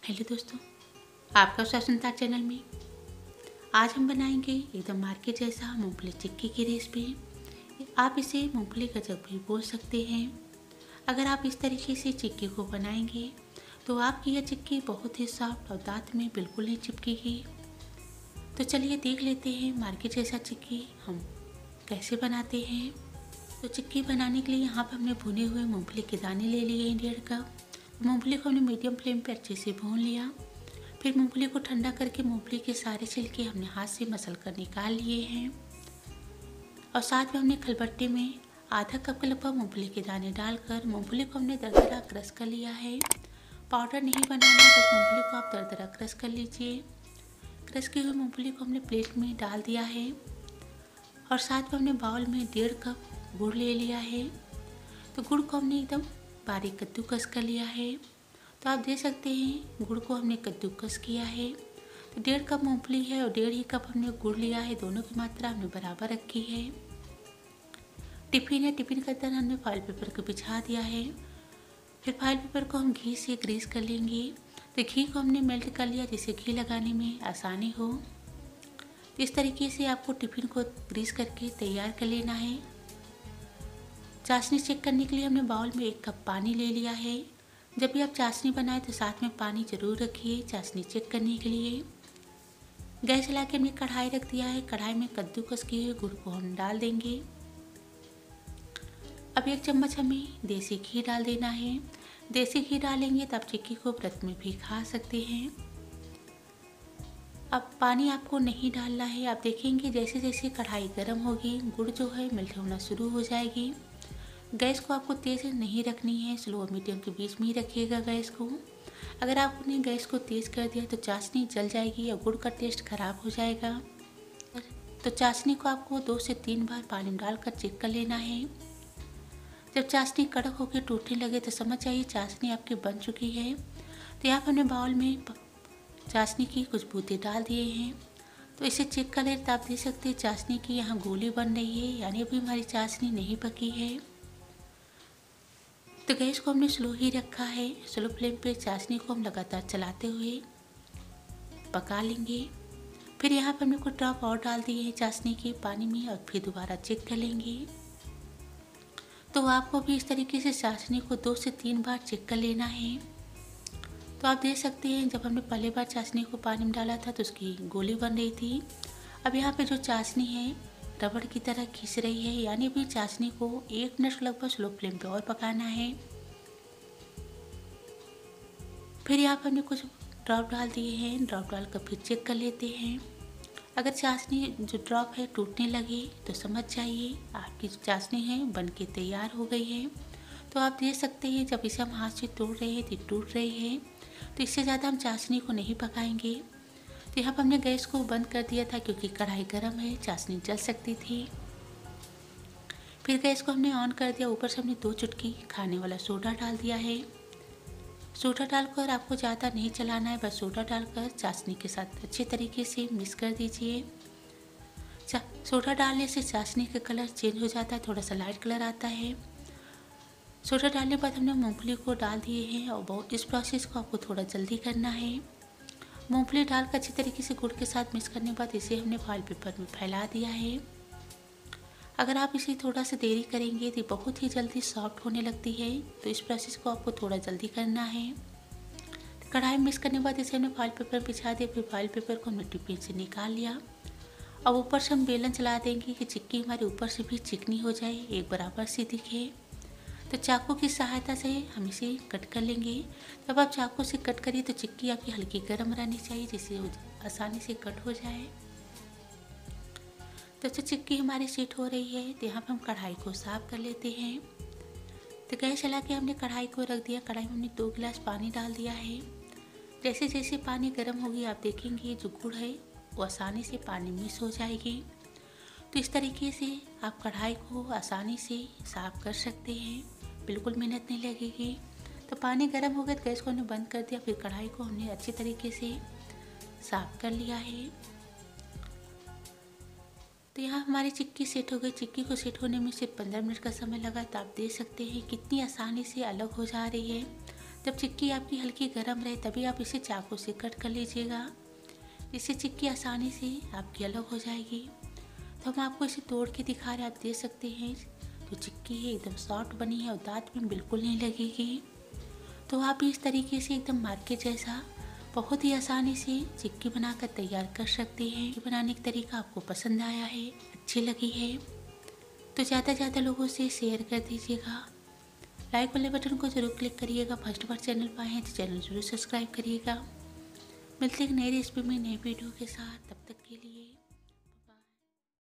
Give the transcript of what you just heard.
Hello दोस्तों, आपका स्वतंत्रता चैनल में आज हम बनाएंगे एकदम मार्केट जैसा मूंगफली चिक्की की रेसिपी। आप इसे मूंगफली गजक भी बोल सकते हैं। अगर आप इस तरीके से चिक्की को बनाएंगे तो आपकी यह चिक्की बहुत ही सॉफ्ट और दांत में बिल्कुल नहीं चिपकेगी। तो चलिए देख लेते हैं मार्केट जैसा चिक्की हम कैसे बनाते हैं। तो चिक्की बनाने के लिए यहाँ पर हमने भुने हुए मूंगफली के दाने ले लिए हैं 1.5 कप। मूंगफली को हमने मीडियम फ्लेम पर अच्छे से भून लिया। फिर मूंगफली को ठंडा करके मूंगफली के सारे छिलके हमने हाथ से मसल कर निकाल लिए हैं और साथ में हमने खलबट्टे में आधा कप के लगभग मूंगफली के दाने डालकर मूंगफली को हमने दरदरा क्रश कर लिया है। पाउडर नहीं बनाना, बस मूंगफली को आप दरदरा क्रश कर लीजिए। क्रश की हुई मूंगफली को हमने प्लेट में डाल दिया है और साथ में हमने बाउल में 1.5 कप गुड़ ले लिया है। तो गुड़ को हमने एकदम बारीक कद्दूकस कर लिया है। तो आप देख सकते हैं गुड़ को हमने कद्दूकस किया है। तो 1.5 कप मूंगफली है और 1.5 ही कप हमने गुड़ लिया है, दोनों की मात्रा हमने बराबर रखी है। टिफिन है, टिफिन के अंदर हमने फॉइल पेपर को बिछा दिया है। फिर फॉइल पेपर को हम घी से ग्रीस कर लेंगे। तो घी को हमने मेल्ट कर लिया जिससे घी लगाने में आसानी हो। तो इस तरीके से आपको टिफिन को ग्रीस करके तैयार कर लेना है। चाशनी चेक करने के लिए हमने बाउल में 1 कप पानी ले लिया है। जब भी आप चाशनी बनाएं तो साथ में पानी ज़रूर रखिए चाशनी चेक करने के लिए। गैस जला के हमने कढ़ाई रख दिया है। कढ़ाई में कद्दूकस किए हुए गुड़ को हम डाल देंगे। अब 1 चम्मच हमें देसी घी डाल देना है। देसी घी डालेंगे तो आप चिक्की को व्रत में भी खा सकते हैं। अब पानी आपको नहीं डालना है। आप देखेंगे जैसे जैसे कढ़ाई गर्म होगी गुड़ जो है मेल्ट होना शुरू हो जाएगी। गैस को आपको तेज़ नहीं रखनी है, स्लो और मीडियम के बीच में ही रखिएगा गैस को। अगर आपने गैस को तेज़ कर दिया तो चाशनी जल जाएगी और गुड़ का टेस्ट खराब हो जाएगा। तो चाशनी को आपको 2 से 3 बार पानी में डालकर चेक कर लेना है। जब चाशनी कड़क होकर टूटने लगे तो समझ जाइए चाशनी आपकी बन चुकी है। तो यहाँ पर हमने बाउल में चाशनी की कुछ बूंदें डाल दिए हैं। तो इसे चेक कर लें तो आप देख सकते हैं चाशनी की यहाँ गोली बन रही है, यानी अभी हमारी चाशनी नहीं पकी है। तो गैस को हमने स्लो ही रखा है। स्लो फ्लेम पे चाशनी को हम लगातार चलाते हुए पका लेंगे। फिर यहाँ पर हमने कुछ ड्रॉप और डाल दिए हैं चाशनी के पानी में और फिर दोबारा चेक कर लेंगे। तो आपको भी इस तरीके से चाशनी को 2 से 3 बार चेक कर लेना है। तो आप देख सकते हैं जब हमने पहली बार चाशनी को पानी में डाला था तो उसकी गोली बन रही थी। अब यहाँ पे जो चाशनी है रबड़ की तरह खींच रही है, यानी भी चाशनी को 1 मिनट लगभग स्लो फ्लेम पे और पकाना है। फिर यहाँ पर हमने कुछ ड्रॉप डाल दिए हैं। ड्रॉप डालकर फिर चेक कर लेते हैं। अगर चाशनी जो ड्रॉप है टूटने लगे तो समझ जाइए आपकी जो चाशनी है बन के तैयार हो गई है। तो आप देख सकते हैं जब इसे हम हाथ से तोड़ रहे हैं तो टूट रही है। तो इससे ज़्यादा हम चाशनी को नहीं पकाएंगे। तो यहाँ पर हमने गैस को बंद कर दिया था क्योंकि कढ़ाई गर्म है, चाशनी जल सकती थी। फिर गैस को हमने ऑन कर दिया। ऊपर से हमने 2 चुटकी खाने वाला सोडा डाल दिया है। सोडा डालकर आपको ज़्यादा नहीं चलाना है, बस सोडा डालकर चाशनी के साथ अच्छे तरीके से मिक्स कर दीजिए। सोडा डालने से चाशनी का कलर चेंज हो जाता है, थोड़ा सा लाइट कलर आता है। सोडा डालने के बाद हमने मूंगफली को डाल दिए हैं और बहुत इस प्रोसेस को आपको थोड़ा जल्दी करना है। मूंगफली डालकर अच्छी तरीके से गुड़ के साथ मिक्स करने के बाद इसे हमने फॉइल पेपर में फैला दिया है। अगर आप इसे थोड़ा सा देरी करेंगे तो बहुत ही जल्दी सॉफ्ट होने लगती है, तो इस प्रोसेस को आपको थोड़ा जल्दी करना है। कढ़ाई में मिक्स करने के बाद इसे हमने फॉइल पेपर बिछा दिया। फिर फॉइल पेपर को हमने टिफिन से निकाल लिया। अब ऊपर से हम बेलन चला देंगे कि चिक्की हमारे ऊपर से भी चिकनी हो जाए, एक बराबर सी दिखे। तो चाकू की सहायता से हम इसे कट कर लेंगे। जब आप चाकू से कट करिए तो चिक्की आपकी हल्की गर्म रहनी चाहिए जिससे आसानी से कट हो जाए। तो चिक्की हमारी सेट हो रही है। तो यहाँ पर हम कढ़ाई को साफ कर लेते हैं। तो गैस चला के हमने कढ़ाई को रख दिया। कढ़ाई में हमने 2 गिलास पानी डाल दिया है। जैसे जैसे पानी गर्म होगी आप देखेंगे जो गुड़ है वो आसानी से पानी मिक्स हो जाएगी। तो इस तरीके से आप कढ़ाई को आसानी से साफ कर सकते हैं, बिल्कुल मेहनत नहीं लगेगी। तो पानी गर्म हो गया तो गैस को हमने बंद कर दिया। फिर कढ़ाई को हमने अच्छे तरीके से साफ कर लिया है। तो यहाँ हमारी चिक्की सेट हो गई। चिक्की को सेट होने में सिर्फ 15 मिनट का समय लगा। तो आप देख सकते हैं कितनी आसानी से अलग हो जा रही है। जब चिक्की आपकी हल्की गर्म रहे तभी आप इसे चाकू से कट कर लीजिएगा, इससे चिक्की आसानी से आपकी अलग हो जाएगी। तो हम आपको इसे तोड़ के दिखा रहे हैं, आप देख सकते हैं जो चिक्की है एकदम सॉफ्ट बनी है और दांत में बिल्कुल नहीं लगेगी। तो आप इस तरीके से एकदम मार्केट जैसा बहुत ही आसानी से चिक्की बनाकर तैयार कर सकते हैं। बनाने का तरीका आपको पसंद आया है, अच्छी लगी है तो ज़्यादा से ज़्यादा लोगों से शेयर कर दीजिएगा। लाइक वाले बटन को जरूर क्लिक करिएगा। फर्स्ट बार चैनल पर आए हैं तो चैनल जरूर सब्सक्राइब करिएगा। मिलते हैं नई रेसिपी में नए वीडियो के साथ, तब तक के लिए